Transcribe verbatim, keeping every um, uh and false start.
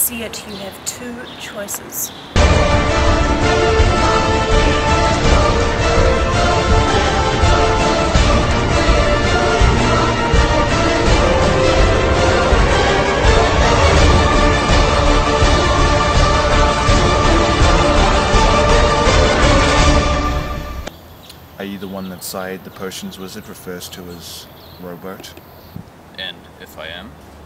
see it, you have two choices. Are you the one that Saeed the Potions Wizard refers to as Robert? And if I am?